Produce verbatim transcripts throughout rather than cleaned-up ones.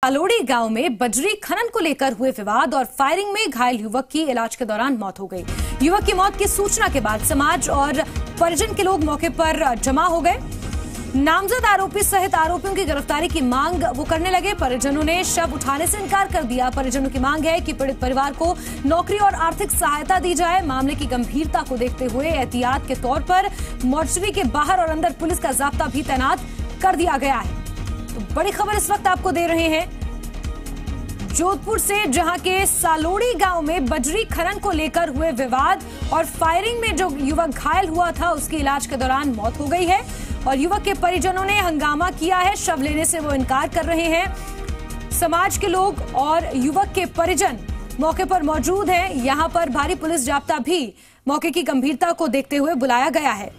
सालोड़ी गांव में बजरी खनन को लेकर हुए विवाद और फायरिंग में घायल युवक की इलाज के दौरान मौत हो गई। युवक की मौत की सूचना के बाद समाज और परिजन के लोग मौके पर जमा हो गए। नामजद आरोपी सहित आरोपियों की गिरफ्तारी की मांग वो करने लगे। परिजनों ने शव उठाने से इनकार कर दिया। परिजनों की मांग है कि पीड़ित परिवार को नौकरी और आर्थिक सहायता दी जाए। मामले की गंभीरता को देखते हुए एहतियात के तौर पर मोर्चरी के बाहर और अंदर पुलिस का जाब्ता भी तैनात कर दिया गया है। तो बड़ी खबर इस वक्त आपको दे रहे हैं जोधपुर से, जहां के सालोड़ी गांव में बजरी खनन को लेकर हुए विवाद और फायरिंग में जो युवक घायल हुआ था उसकी इलाज के दौरान मौत हो गई है और युवक के परिजनों ने हंगामा किया है। शव लेने से वो इनकार कर रहे हैं। समाज के लोग और युवक के परिजन मौके पर मौजूद हैं। यहां पर भारी पुलिस जाब्ता भी मौके की गंभीरता को देखते हुए बुलाया गया है।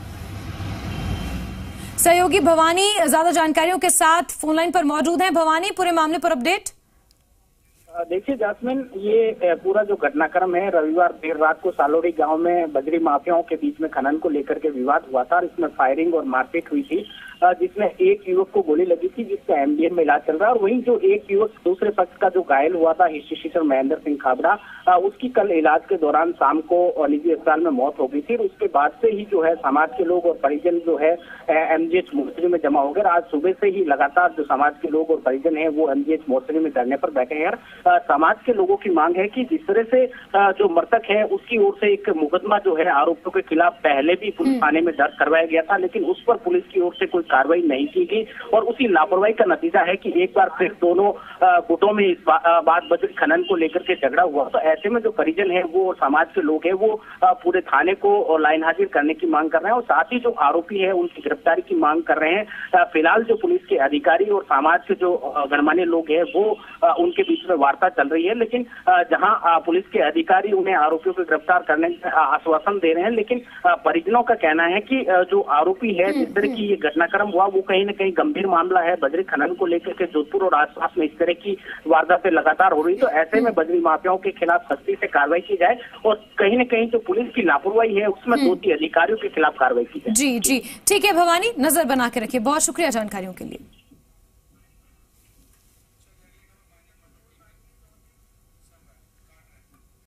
सहयोगी भवानी ज्यादा जानकारियों के साथ फोनलाइन पर मौजूद हैं। भवानी, पूरे मामले पर अपडेट। देखिए जास्मिन, ये पूरा जो घटनाक्रम है रविवार देर रात को सालोड़ी गांव में बजरी माफियाओं के बीच में खनन को लेकर के विवाद हुआ था और इसमें फायरिंग और मारपीट हुई थी, जिसमें एक युवक को गोली लगी थी जिसका एमडीएम में इलाज चल रहा है। और वहीं जो एक युवक दूसरे पक्ष का जो घायल हुआ था हिस्ट्री टीचर महेंद्र सिंह खाबड़ा, उसकी कल इलाज के दौरान शाम को निजी अस्पताल में मौत हो गई थी। उसके बाद से ही जो है समाज के लोग और परिजन जो है एमजीएच मोर्चरी में जमा हो गए। आज सुबह से ही लगातार जो समाज के लोग और परिजन है वो एमजीएच मोर्चरी में धरने पर बैठे हैं। समाज के लोगों की मांग है कि जिस तरह से जो मृतक है उसकी ओर से एक मुकदमा जो है आरोपियों के खिलाफ पहले भी पुलिस थाने में दर्ज करवाया गया था, लेकिन उस पर पुलिस की ओर से कोई कार्रवाई नहीं की गई और उसी लापरवाही का नतीजा है कि एक बार फिर दोनों गुटों में इस बात बजरी खनन को लेकर के झगड़ा हुआ। तो ऐसे में जो परिजन है वो समाज के लोग हैं वो पूरे थाने को लाइन हाजिर करने की मांग कर रहे हैं और साथ ही जो आरोपी है उनकी गिरफ्तारी की मांग कर रहे हैं। फिलहाल जो पुलिस के अधिकारी और समाज के जो गणमान्य लोग हैं वो उनके बीच में वार्ता चल रही है, लेकिन जहां पुलिस के अधिकारी उन्हें आरोपियों को गिरफ्तार करने का आश्वासन दे रहे हैं, लेकिन परिजनों का कहना है कि जो आरोपी है जिस तरह की ये घटनाक्रम हुआ वो कहीं न कहीं गंभीर मामला है। बजरी खनन को लेकर के जोधपुर और आसपास में इस तरह की वारदातें लगातार हो रही, तो ऐसे में बजरी माफियाओं के खिलाफ सख्ती से कार्रवाई की जाए और कहीं न कहीं जो पुलिस की लापरवाही है उसमें दोषी अधिकारियों के खिलाफ कार्रवाई की जाए। जी जी ठीक है भवानी, नजर बना के रखिए। बहुत शुक्रिया जानकारियों के लिए।